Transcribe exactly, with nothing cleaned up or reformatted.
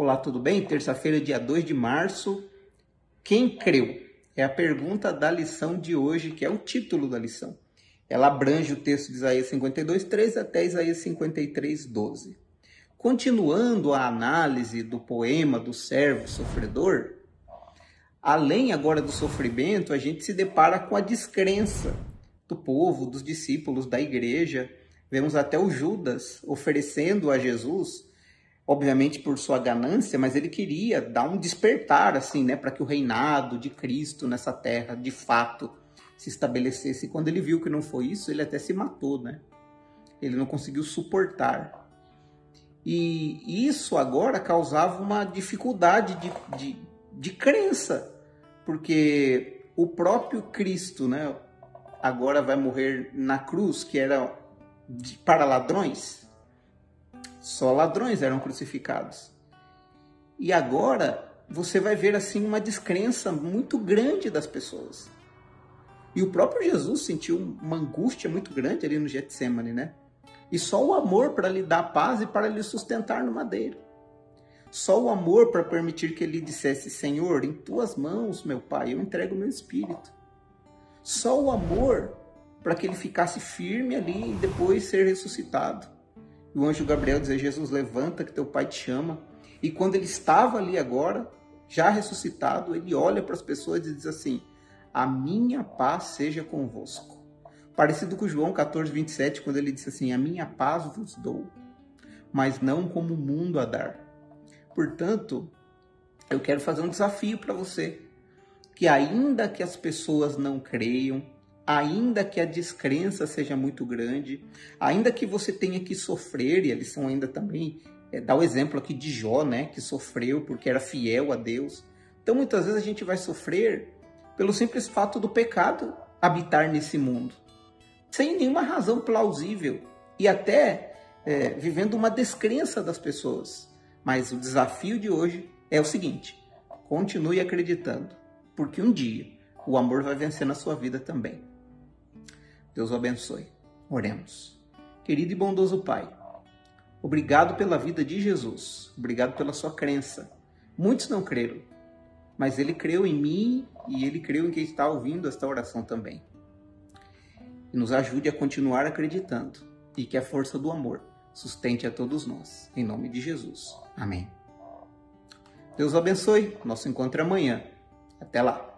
Olá, tudo bem? Terça-feira, dia dois de março. Quem creu? É a pergunta da lição de hoje, que é o título da lição. Ela abrange o texto de Isaías cinquenta e dois, três até Isaías cinquenta e três, doze. Continuando a análise do poema do servo sofredor, além agora do sofrimento, a gente se depara com a descrença do povo, dos discípulos, da igreja. Vemos até o Judas oferecendo a Jesus, obviamente por sua ganância, mas ele queria dar um despertar, assim, né, para que o reinado de Cristo nessa terra, de fato, se estabelecesse. E quando ele viu que não foi isso, ele até se matou, né? Ele não conseguiu suportar. E isso agora causava uma dificuldade de, de, de crença, porque o próprio Cristo, né, agora vai morrer na cruz, que era de, para ladrões. Só ladrões eram crucificados. E agora você vai ver assim uma descrença muito grande das pessoas. E o próprio Jesus sentiu uma angústia muito grande ali no Getsemane, né? E só o amor para lhe dar paz e para lhe sustentar no madeiro. Só o amor para permitir que ele dissesse: Senhor, em tuas mãos, meu Pai, eu entrego o meu espírito. Só o amor para que ele ficasse firme ali e depois ser ressuscitado. E o anjo Gabriel dizia: Jesus, levanta que teu pai te chama. E quando ele estava ali agora, já ressuscitado, ele olha para as pessoas e diz assim: a minha paz seja convosco. Parecido com João quatorze, vinte e sete, quando ele disse assim: a minha paz vos dou, mas não como o mundo a dar. Portanto, eu quero fazer um desafio para você, que ainda que as pessoas não creiam, ainda que a descrença seja muito grande, ainda que você tenha que sofrer, e a lição ainda também é, dá o exemplo aqui de Jó, né, que sofreu porque era fiel a Deus. Então muitas vezes a gente vai sofrer pelo simples fato do pecado habitar nesse mundo, sem nenhuma razão plausível, e até é, vivendo uma descrença das pessoas. Mas o desafio de hoje é o seguinte: continue acreditando, porque um dia o amor vai vencer na sua vida também. Deus o abençoe. Oremos. Querido e bondoso Pai, obrigado pela vida de Jesus, obrigado pela sua crença. Muitos não creram, mas ele creu em mim e ele creu em quem está ouvindo esta oração também. E nos ajude a continuar acreditando e que a força do amor sustente a todos nós. Em nome de Jesus. Amém. Deus o abençoe. Nosso encontro é amanhã. Até lá.